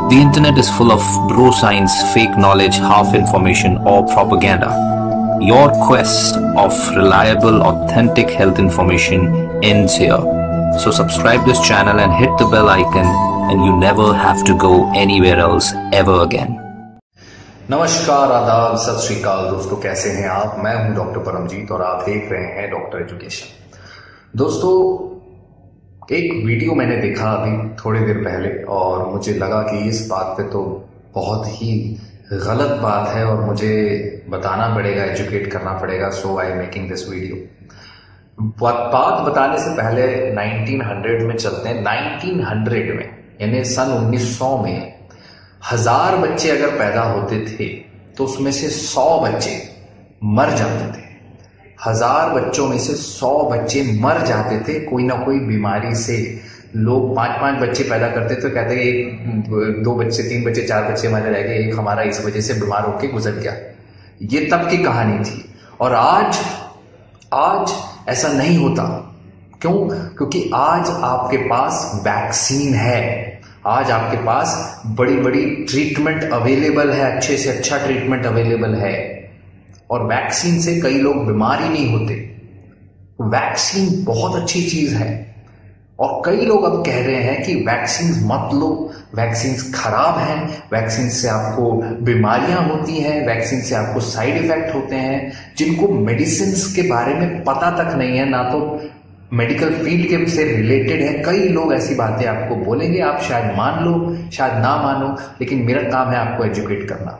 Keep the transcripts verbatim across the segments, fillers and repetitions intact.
The internet is full of bro science, fake knowledge, half information, or propaganda. Your quest of reliable, authentic health information ends here. So subscribe this channel and hit the bell icon, and you never have to go anywhere else ever again. नमस्कार, आदाब, सत श्री अकाल दोस्तों, कैसे हैं आप। मैं हूं डॉक्टर परमजीत और आप देख रहे हैं डॉक्टर एजुकेशन। दोस्तों, एक वीडियो मैंने देखा अभी थोड़ी देर पहले और मुझे लगा कि इस बात पे तो बहुत ही गलत बात है और मुझे बताना पड़ेगा, एजुकेट करना पड़ेगा। So I making this video. बात बताने से पहले नाइनटीन हंड्रेड में चलते हैं। नाइनटीन हंड्रेड में यानी सन उन्नीस सौ में हजार बच्चे अगर पैदा होते थे तो उसमें से सौ बच्चे मर जाते थे। हजार बच्चों में से सौ बच्चे मर जाते थे कोई ना कोई बीमारी से। लोग पांच पांच बच्चे पैदा करते तो कहते एक दो बच्चे, तीन बच्चे, चार बच्चे हमारे रह गए, एक हमारा इस वजह से बीमार होकर गुजर गया। ये तब की कहानी थी। और आज आज ऐसा नहीं होता। क्यों? क्योंकि आज आपके पास वैक्सीन है। आज आपके पास बड़ी बड़ी ट्रीटमेंट अवेलेबल है, अच्छे से अच्छा ट्रीटमेंट अवेलेबल है और वैक्सीन से कई लोग बीमार ही नहीं होते। वैक्सीन बहुत अच्छी चीज है और कई लोग अब कह रहे हैं कि वैक्सीन मत लो, वैक्सीन खराब हैं, वैक्सीन से आपको बीमारियां होती हैं, वैक्सीन से आपको साइड इफेक्ट होते हैं, जिनको मेडिसिन के बारे में पता तक नहीं है, ना तो मेडिकल फील्ड के से रिलेटेड है। कई लोग ऐसी बातें आपको बोलेंगे, आप शायद मान लो, शायद ना मानो, लेकिन मेरा काम है आपको एजुकेट करना।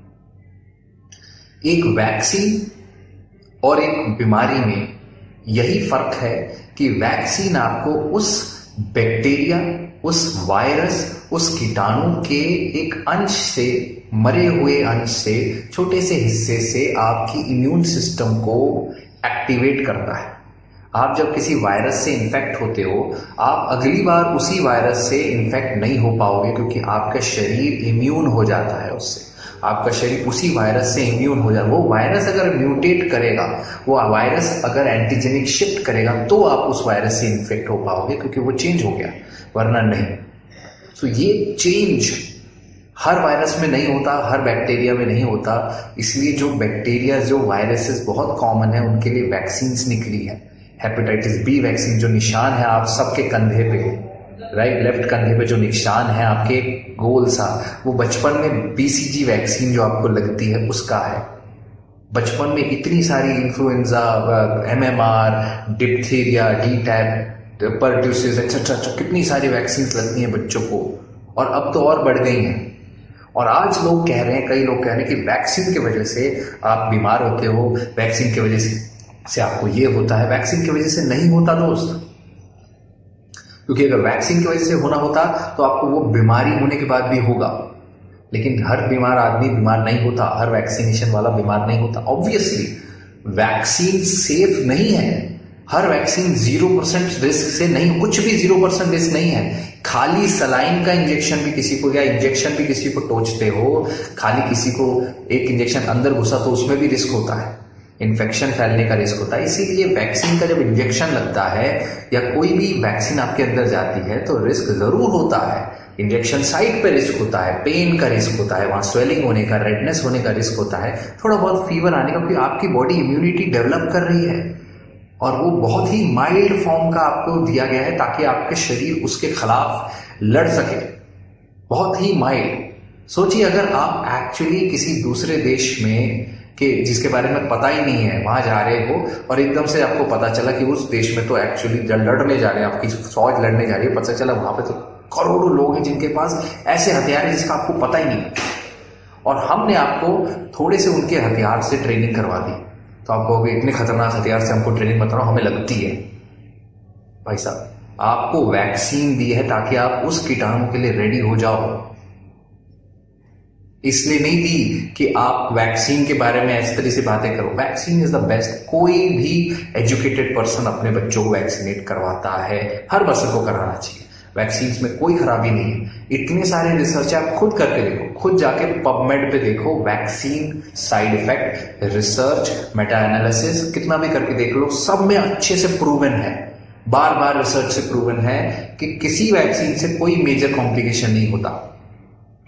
एक वैक्सीन और एक बीमारी में यही फर्क है कि वैक्सीन आपको उस बैक्टीरिया, उस वायरस, उस कीटाणु के एक अंश से, मरे हुए अंश से, छोटे से हिस्से से आपकी इम्यून सिस्टम को एक्टिवेट करता है। आप जब किसी वायरस से इन्फेक्ट होते हो, आप अगली बार उसी वायरस से इन्फेक्ट नहीं हो पाओगे क्योंकि आपका शरीर इम्यून हो जाता है उससे। आपका शरीर उसी वायरस से इम्यून हो जाता है। वो वायरस अगर म्यूटेट करेगा, वो वायरस अगर एंटीजेनिक शिफ्ट करेगा तो आप उस वायरस से इन्फेक्ट हो पाओगे क्योंकि वो चेंज हो गया, वरना नहीं। सो ये चेंज हर वायरस में नहीं होता, हर बैक्टीरिया में नहीं होता। इसलिए जो बैक्टीरिया, जो वायरसेस बहुत कॉमन है, उनके लिए वैक्सीन्स निकली है। हेपेटाइटिस बी वैक्सीन, जो निशान है आप सबके कंधे पे, राइट लेफ्ट कंधे पे जो निशान है आपके गोल सा, वो बचपन में बीसीजी वैक्सीन जो आपको लगती है उसका है। बचपन में इतनी सारी influenza, MMR, diphtheria, D tap, pertussis etcetera, कितनी सारी वैक्सीन लगती हैं बच्चों को और अब तो और बढ़ गई हैं। और आज लोग कह रहे हैं, कई लोग कह रहे हैं कि वैक्सीन की वजह से आप बीमार होते हो, वैक्सीन की वजह से से आपको ये होता है। वैक्सीन की वजह से नहीं होता दोस्त, क्योंकि अगर वैक्सीन की वजह से होना होता तो आपको वो बीमारी होने के बाद भी होगा। लेकिन हर बीमार आदमी बीमार नहीं होता, हर वैक्सीनेशन वाला बीमार नहीं होता। ऑब्वियसली वैक्सीन सेफ नहीं है। हर वैक्सीन जीरो परसेंट रिस्क से नहीं, कुछ भी जीरो परसेंट रिस्क नहीं है। खाली सलाइन का इंजेक्शन भी किसी को, या इंजेक्शन भी किसी को टोचते हो, खाली किसी को एक इंजेक्शन अंदर घुसा तो उसमें भी रिस्क होता है, इन्फेक्शन फैलने का रिस्क होता है। इसीलिए वैक्सीन का जब इंजेक्शन लगता है या कोई भी वैक्सीन आपके अंदर जाती है तो रिस्क जरूर होता है। इंजेक्शन साइट पे रिस्क होता है, पेन का रिस्क होता है, वहां स्वेलिंग होने का, रेडनेस होने का रिस्क होता है, थोड़ा बहुत फीवर आने का, क्योंकि आपकी बॉडी इम्यूनिटी डेवलप कर रही है और वो बहुत ही माइल्ड फॉर्म का आपको दिया गया है ताकि आपके शरीर उसके खिलाफ लड़ सके। बहुत ही माइल्ड। सोचिए अगर आप एक्चुअली किसी दूसरे देश में कि जिसके बारे में पता ही नहीं है, वहां जा रहे हो और एकदम से आपको पता चला कि उस देश में तो एक्चुअली लड़ने जा रहे हैं, आपकी फौज लड़ने जा रही है, पता चला वहां पे तो करोड़ों लोग हैं जिनके पास ऐसे हथियार है जिसका आपको पता ही नहीं और हमने आपको थोड़े से उनके हथियार से ट्रेनिंग करवा दी, तो आप कहोगे इतने खतरनाक हथियार से हमको ट्रेनिंग मत कराओ, हमें लगती है। भाई साहब, आपको वैक्सीन दी है ताकि आप उस कीटाणु के लिए रेडी हो जाओ, इसलिए नहीं दी कि आप वैक्सीन के बारे में इस तरह से बातें करो। Vaccine is the best. कोई भी एजुकेटेड पर्सन अपने बच्चों को वैक्सीनेट करवाता है, हर पर्सन को कराना चाहिए। वैक्सीन में कोई खराबी नहीं है। इतने सारे रिसर्च आप खुद करके देखो, खुद जाके पबमेड पे देखो, vaccine side effect research, meta analysis, कितना भी करके देख लो, सब में अच्छे से प्रूवन है, बार बार रिसर्च से प्रूवन है कि किसी वैक्सीन से कोई मेजर कॉम्प्लिकेशन नहीं होता।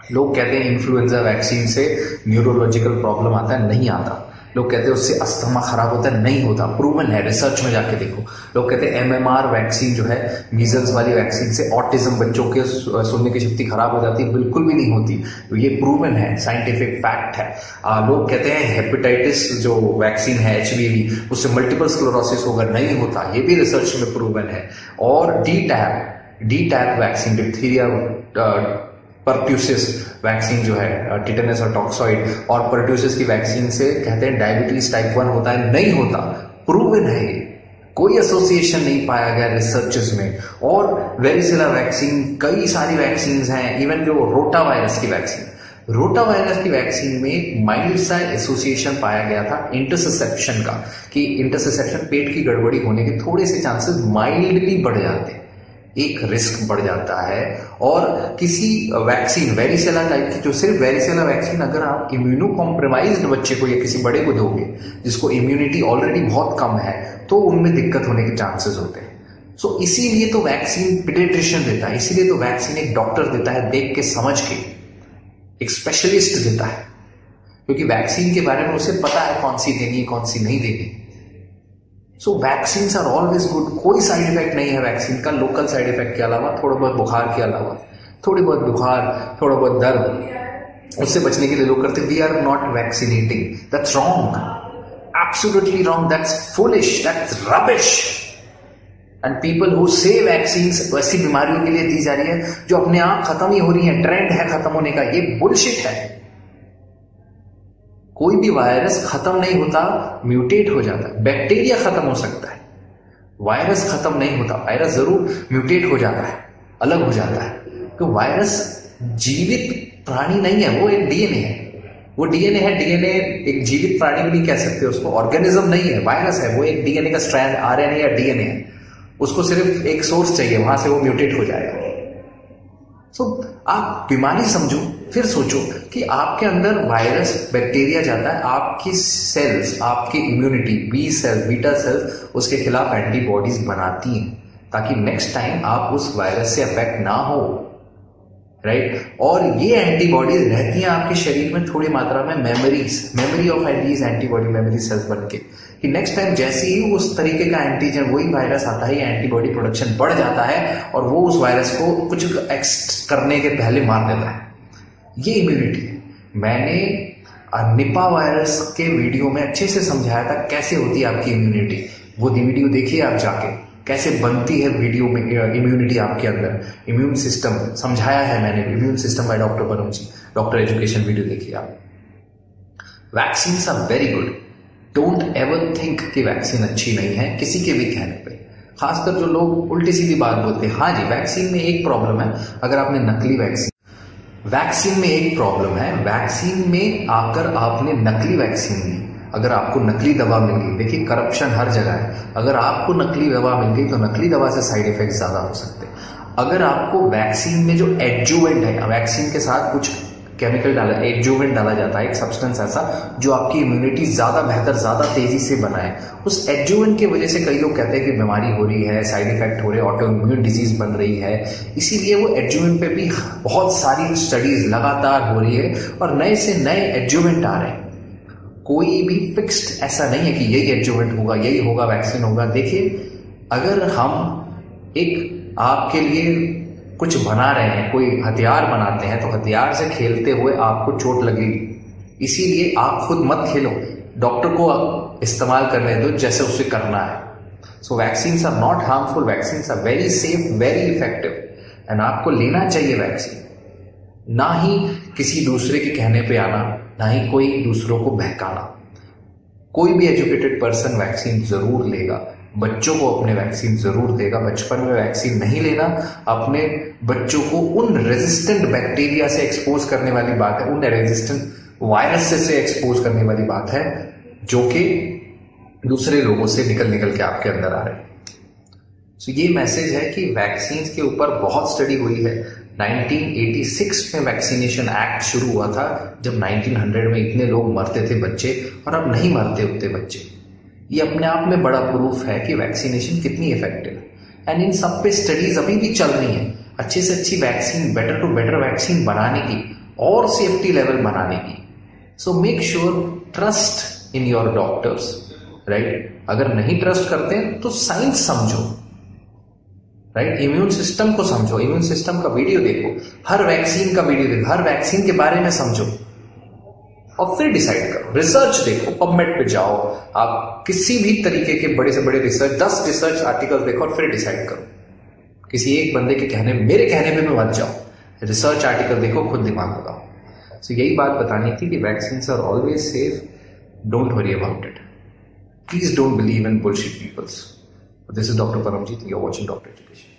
लोग कहते हैं इन्फ्लुएंजा वैक्सीन से न्यूरोलॉजिकल प्रॉब्लम आता है, नहीं आता। लोग कहते हैं उससे अस्थमा खराब होता है, नहीं होता, प्रूवन है, रिसर्च में जाके देखो। लोग कहते हैं एमएमआर वैक्सीन जो है, मीजल्स वाली वैक्सीन से ऑटिज्म बच्चों के सुनने की शक्ति खराब हो जाती है, बिल्कुल भी नहीं होती, ये प्रूवन है, साइंटिफिक फैक्ट है। आ, लोग कहते हैं हेपेटाइटिस जो वैक्सीन है एचवीवी, उससे मल्टीपल स्क्लेरोसिस होगा, नहीं होता, ये भी रिसर्च में प्रूवन है। और D tap D tap vaccine, diphtheria pertussis vaccine जो है, टिटेनस और टॉक्सॉइड और परट्यूसिस की वैक्सीन से कहते हैं डायबिटीज टाइप वन होता है, नहीं होता, प्रूवन है, ये कोई एसोसिएशन नहीं पाया गया रिसर्चेस में। और वेरिसेला वैक्सीन, कई सारी वैक्सीन हैं, इवन जो रोटा वायरस की वैक्सीन, रोटा वायरस की वैक्सीन में एक माइल्ड सा एसोसिएशन पाया गया था इंटरसेप्शन का, कि इंटरसेप्शन पेट की गड़बड़ी होने के थोड़े से चांसेस माइल्डली बढ़ जाते हैं, एक रिस्क बढ़ जाता है। और किसी वैक्सीन वेरिसेला टाइप की, जो सिर्फ वेरिसेला वैक्सीन अगर आप इम्यूनो कॉम्प्रोमाइज्ड बच्चे को या किसी बड़े को दोगे जिसको इम्यूनिटी ऑलरेडी बहुत कम है, तो उनमें दिक्कत होने के चांसेस होते हैं। सो so, इसीलिए तो वैक्सीन पीडियाट्रिशियन देता है, इसीलिए तो वैक्सीन एक डॉक्टर देता है, देख के समझ के, एक स्पेशलिस्ट देता है, क्योंकि वैक्सीन के बारे में उसे पता है कौन सी देनी है कौन सी नहीं देनी। So vaccine are always good, कोई साइड इफेक्ट नहीं है वैक्सीन का, लोकल साइड इफेक्ट के अलावा, थोड़ा बहुत बुखार के अलावा, थोड़ी बहुत बुखार, थोड़ा बहुत दर्द, उससे बचने के लिए लोग करते we are not vaccinating, that's wrong, absolutely wrong, that's foolish, that's rubbish. And people who say vaccines वैसी बीमारियों के लिए दी जा रही है जो अपने आप खत्म ही हो रही है, ट्रेंड है खत्म होने का, ये बुलशिट है। कोई भी वायरस खत्म नहीं होता, म्यूटेट हो जाता है। बैक्टीरिया खत्म हो सकता है, वायरस खत्म नहीं होता, वायरस जरूर म्यूटेट हो जाता है, अलग हो जाता है। तो वायरस जीवित प्राणी नहीं है, वो एक डीएनए है, वो डीएनए है, डीएनए एक जीवित प्राणी भी नहीं कह सकते उसको, ऑर्गेनिज्म नहीं है, वायरस है, वो एक डीएनए का स्ट्रैंड, आरएनए या डीएनए है, उसको सिर्फ एक सोर्स चाहिए, वहां से वो म्यूटेट हो जाएगा। सो so, आप बीमारी समझो, फिर सोचो कि आपके अंदर वायरस बैक्टीरिया जाता है, आपकी सेल्स, आपकी immunity, B cells, beta cells उसके खिलाफ एंटीबॉडीज बनाती हैं, ताकि नेक्स्ट टाइम आप उस वायरस से अफेक्ट ना हो, राइट। और ये एंटीबॉडीज रहती हैं आपके शरीर में थोड़ी मात्रा में, memories, memory of antis antibody memory cells बन के, कि नेक्स्ट टाइम जैसे ही उस तरीके का एंटीजन, वही वायरस आता है, एंटीबॉडी प्रोडक्शन बढ़ जाता है और वो उस वायरस को कुछ एक्स करने के पहले मार देता है। ये इम्यूनिटी है। मैंने निपा वायरस के वीडियो में अच्छे से समझाया था कैसे होती है आपकी इम्यूनिटी, वो वीडियो देखिए आप जाके, कैसे बनती है वीडियो में इम्यूनिटी आपके अंदर, इम्यून सिस्टम समझाया है मैंने, immune system by doctor Varun ji, doctor education video देखिए आप। Vaccine are very good, don't ever think कि वैक्सीन अच्छी नहीं है किसी के भी कहने पे, खासकर जो लोग उल्टी सीधी बात बोलते हैं। हाँ जी, वैक्सीन में एक प्रॉब्लम है, अगर आपने नकली वैक्सीन वैक्सीन में एक प्रॉब्लम है, वैक्सीन में आकर आपने नकली वैक्सीन ली, अगर आपको नकली दवा मिल गई, देखिए करप्शन हर जगह है, अगर आपको नकली दवा मिल गई तो नकली दवा से साइड इफेक्ट ज्यादा हो सकते हैं। अगर आपको वैक्सीन में जो एडजुवेंट है, वैक्सीन के साथ कुछ केमिकल डाला, एडजुवेंट डाला जाता है, एक सब्सटेंस ऐसा जो आपकी इम्यूनिटी ज्यादा बेहतर, ज्यादा तेजी से बनाए, उस एडजुवेंट की वजह से कई लोग कहते हैं कि बीमारी हो रही है, साइड इफेक्ट हो रहे हैं, ऑटो इम्यून डिजीज बन रही है। इसीलिए वो एडजुवेंट पे भी बहुत सारी स्टडीज लगातार हो रही है और नए से नए एडजुवेंट आ रहे हैं। कोई भी फिक्स्ड ऐसा नहीं है कि यही एडजुवेंट होगा, यही होगा, वैक्सीन होगा। देखिए, अगर हम एक आपके लिए कुछ बना रहे हैं, कोई हथियार बनाते हैं, तो हथियार से खेलते हुए आपको चोट लगेगी, इसीलिए आप खुद मत खेलो, डॉक्टर को इस्तेमाल करने दो जैसे उसे करना है। So vaccines are not harmful, vaccines are very safe, very effective, and आपको लेना चाहिए वैक्सीन, ना ही किसी दूसरे के कहने पे आना, ना ही कोई दूसरों को बहकाना। कोई भी एजुकेटेड पर्सन वैक्सीन जरूर लेगा, बच्चों को अपने वैक्सीन जरूर देगा। बचपन में वैक्सीन नहीं लेना, अपने बच्चों को उन रेजिस्टेंट बैक्टीरिया से एक्सपोज करने वाली बात है, उन रेजिस्टेंट वायरस से एक्सपोज करने वाली बात है जो कि दूसरे लोगों से निकल निकल के आपके अंदर आ रहे हैं। सो ये मैसेज है कि वैक्सीन के ऊपर बहुत स्टडी हुई है। नाइनटीन एटी सिक्स में वैक्सीनेशन एक्ट शुरू हुआ था, जब नाइनटीन हंड्रेड में इतने लोग मरते थे बच्चे, और अब नहीं मरते उतने बच्चे। ये अपने आप में बड़ा प्रूफ है कि वैक्सीनेशन कितनी इफेक्टिव है। एंड इन सब पे स्टडीज अभी भी चल रही हैं, अच्छे से अच्छी vaccine, better to better vaccine बनाने की, और सेफ्टी लेवल बनाने की। So make sure trust in your doctors, right. अगर नहीं ट्रस्ट करते हैं तो साइंस समझो, राइट। इम्यून सिस्टम को समझो, इम्यून सिस्टम का वीडियो देखो, हर वैक्सीन का वीडियो देखो, हर वैक्सीन के बारे में समझो और फिर डिसाइड करो। रिसर्च देखो, पबमेड पे जाओ, आप किसी भी तरीके के बड़े से बड़े रिसर्च, दस रिसर्च आर्टिकल देखो और फिर डिसाइड करो। किसी एक बंदे के कहने, मेरे कहने पे मत जाओ, रिसर्च आर्टिकल देखो, खुद दिमाग लगाओ। सो यही बात बतानी थी कि vaccine are always safe, don't worry about it, please don't believe in bullshit peoples. This is doctor Paramjit, you are watching doctor education.